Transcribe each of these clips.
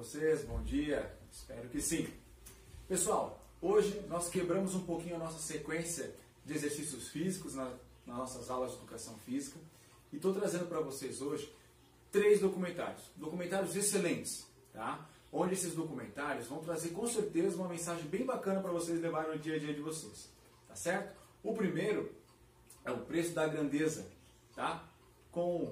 vocês? Bom dia, espero que sim. Pessoal, hoje nós quebramos um pouquinho a nossa sequência de exercícios físicos nas nossas aulas de educação física e estou trazendo para vocês hoje 3 documentários excelentes, tá? Onde esses documentários vão trazer com certeza uma mensagem bem bacana para vocês levarem no dia a dia de vocês, tá certo? O primeiro é O Preço da Grandeza, tá? Com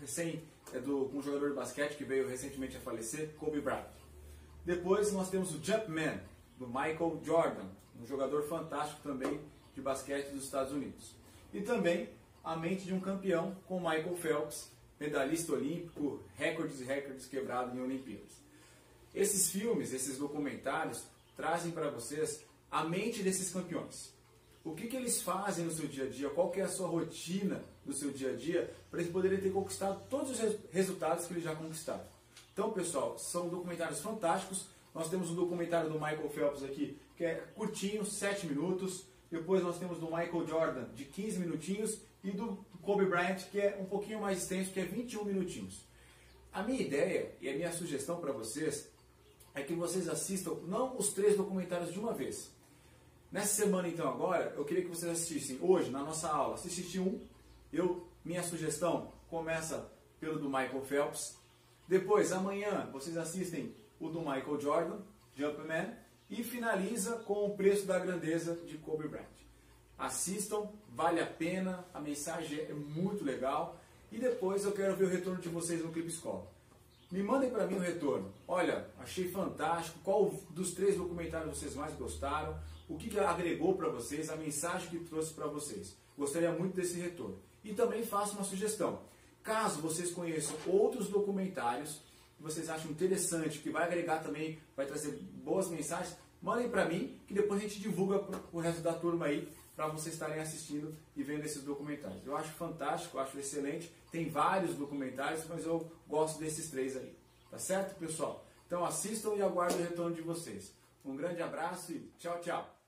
um jogador de basquete que veio recentemente a falecer, Kobe Bryant. Depois nós temos o Jumpman, do Michael Jordan, um jogador fantástico também de basquete dos Estados Unidos. E também A Mente de um Campeão, com Michael Phelps, medalhista olímpico, recordes e recordes quebrados em Olimpíadas. Esses filmes, esses documentários, trazem para vocês a mente desses campeões. O que eles fazem no seu dia a dia, qual que é a sua rotina do seu dia a dia, para eles poderem ter conquistado todos os resultados que eles já conquistaram. Então, pessoal, são documentários fantásticos. Nós temos um documentário do Michael Phelps aqui, que é curtinho, 7 minutos. Depois nós temos do Michael Jordan, de 15 minutinhos. E do Kobe Bryant, que é um pouquinho mais extenso, que é 21 minutinhos. A minha ideia e a minha sugestão para vocês é que vocês assistam, não os 3 documentários de uma vez. Nessa semana, então, agora, eu queria que vocês assistissem hoje, na nossa aula. Se assistir um, minha sugestão começa pelo do Michael Phelps. Depois, amanhã, vocês assistem o do Michael Jordan, Jumpman, e finaliza com O Preço da Grandeza, de Kobe Bryant. Assistam, vale a pena, a mensagem é muito legal. E depois eu quero ver o retorno de vocês no Clipe Escola. Me mandem para mim o retorno. Olha, achei fantástico. Qual dos 3 documentários vocês mais gostaram? O que agregou para vocês? A mensagem que trouxe para vocês? Gostaria muito desse retorno. E também faço uma sugestão. Caso vocês conheçam outros documentários que vocês acham interessante, que vai agregar também, vai trazer boas mensagens, mandem para mim, que depois a gente divulga para o resto da turma aí, para vocês estarem assistindo e vendo esses documentários. Eu acho fantástico, eu acho excelente. Tem vários documentários, mas eu gosto desses 3 aí. Tá certo, pessoal? Então assistam e aguardem o retorno de vocês. Um grande abraço e tchau, tchau!